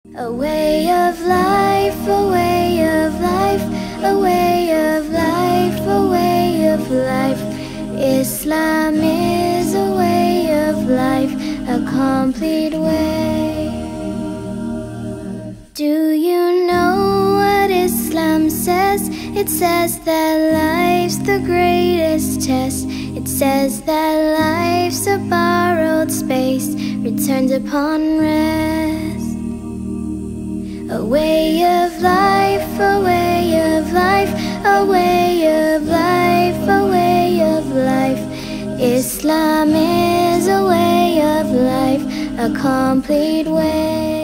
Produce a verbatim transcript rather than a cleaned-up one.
A way of life, a way of life, a way of life, a way of life. Islam is a way of life, a complete way. Do you know what Islam says? It says that life's the greatest test. It says that life's a borrowed space, returned upon rest. A way of life, a way of life, a way of life, a way of life. Islam is a way of life, a complete way.